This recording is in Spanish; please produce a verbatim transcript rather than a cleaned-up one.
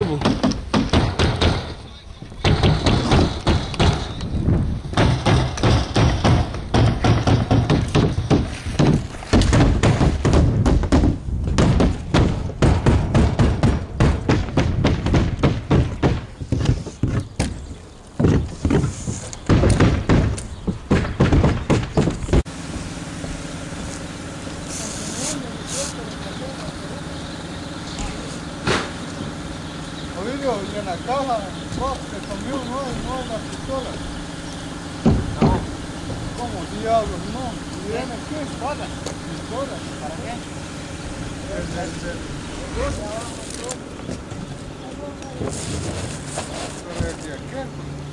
Y en la caja, vos, que comió no es, no es la pistola. No. ¿Cómo diablos? No. ¿Viene qué? Pistola. Pistola. ¿Para qué? El del... del... Pero el de aquel.